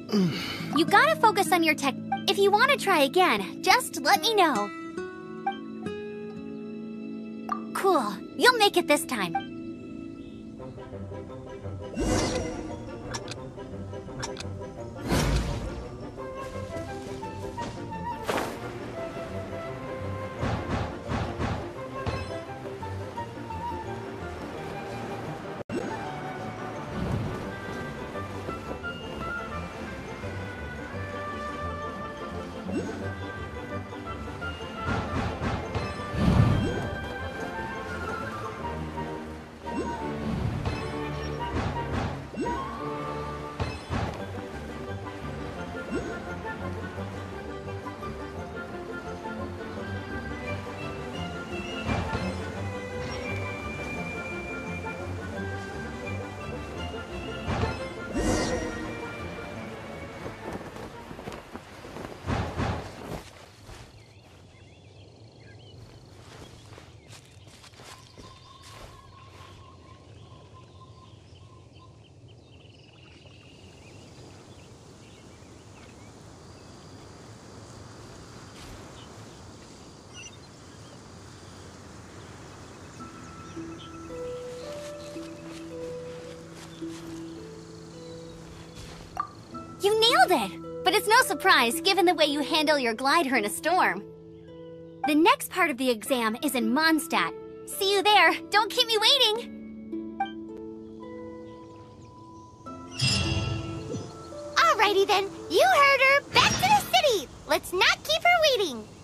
You gotta focus on your tech. If you want to try again, just let me know. Cool. You'll make it this time. You nailed it! But it's no surprise, given the way you handle your glider in a storm. The next part of the exam is in Mondstadt. See you there! Don't keep me waiting! Alrighty then, you heard her! Back to the city! Let's not keep her waiting!